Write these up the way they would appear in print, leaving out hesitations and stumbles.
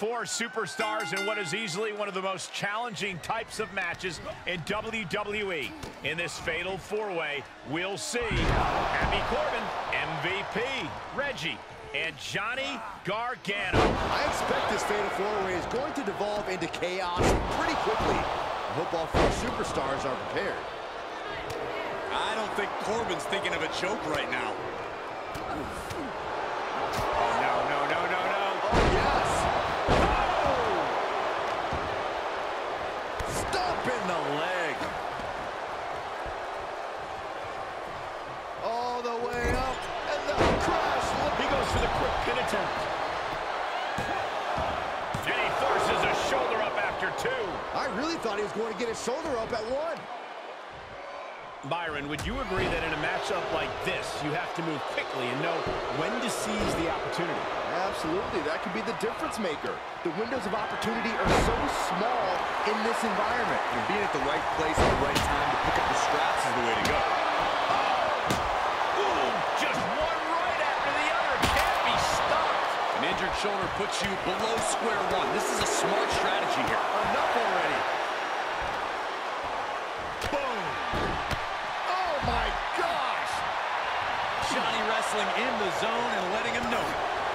four superstars in what is easily one of the most challenging types of matches in WWE. In this fatal four-way, we'll see Happy Corbin, MVP, Reggie, and Johnny Gargano. I expect this fatal four-way is going to devolve into chaos pretty quickly. I hope all four superstars are prepared. I don't think Corbin's thinking of a joke right now. Oh, no. Oh, yes. Oh! Stomp in the leg. All the way up, and the crash. He goes for the quick pin attempt. And he forces a shoulder up after two. I really thought he was going to get his shoulder up at one. Byron, would you agree that in a matchup like this, you have to move quickly and know when to seize the opportunity? Absolutely, that could be the difference maker. The windows of opportunity are so small in this environment. And being at the right place at the right time to pick up the scraps is the way to go. Ooh, just one right after the other. Can't be stopped. An injured shoulder puts you below square one. This is a smart strategy here. Enough already. Boom. Oh, my gosh. Johnny wrestling in the zone and letting him know.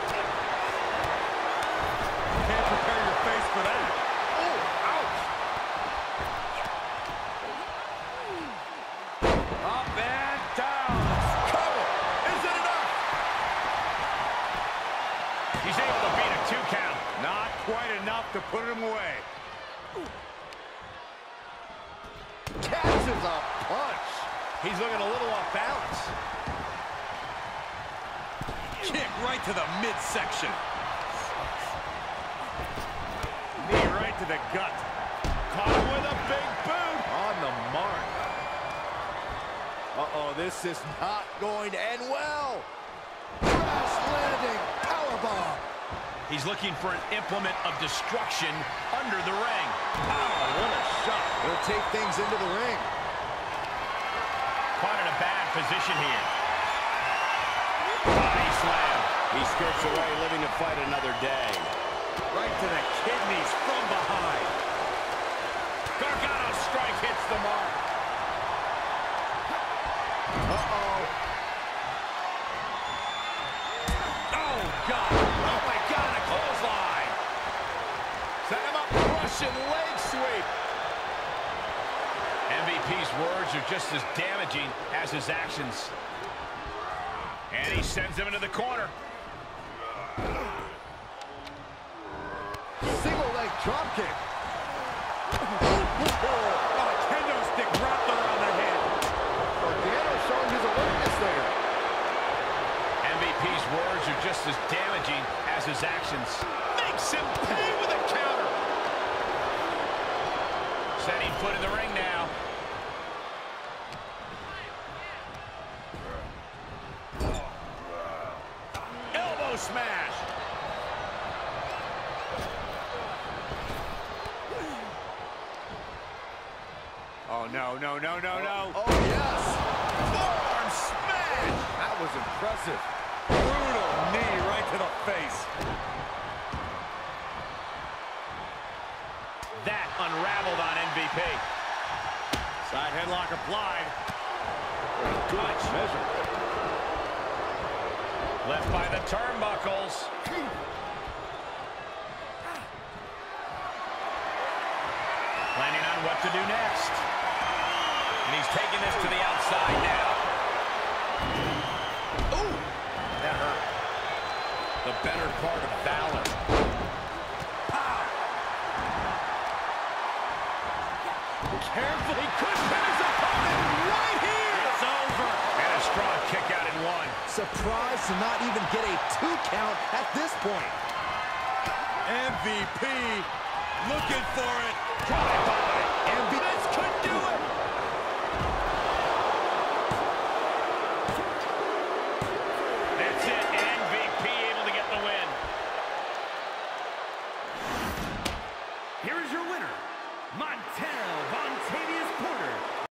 Can't prepare your face for that. Oh, ouch. Up and down. Cover. Is it enough? He's able to beat a 2 count. Not quite enough to put him away. Catches a punch. He's looking a little off balance. Kick right to the midsection. Knee right to the gut. Caught him with a big boot. On the mark. Uh-oh, this is not going to end well. Crash landing. Powerbomb. He's looking for an implement of destruction under the ring. Oh, what a shot. He'll take things into the ring. Caught in a bad position here. Body slam. He skirts away, living to fight another day. Right to the kidneys from behind. Gargano's strike hits the mark. Uh-oh. Oh, God. Oh, my God, a clothesline. Set him up, Russian leg sweep. MVP's words are just as damaging as his actions. And he sends him into the corner. Single leg drop kick. Oh, a kendo stick wrapped around the head. Gargano showing his awareness there. MVP's words are just as damaging as his actions. Makes him pay with a counter. Setting foot in the ring now. Elbow smash. Oh, no. Oh, yes. Forearm smash. That was impressive. Brutal knee right to the face. That unraveled on MVP. Side headlock applied. Good measure. Left by the turnbuckles. Planning on what to do next. And he's taking this to the outside now. Ooh, that hurt. The better part of valor. Pow! Carefully could pin his opponent right here. It's over. And a strong kick out in one. Surprised to not even get a 2 count at this point. MVP looking for it. Drive-by. MVP. This could do it. That's it. MVP able to get the win. Here is your winner, Montano Vontavious Porter,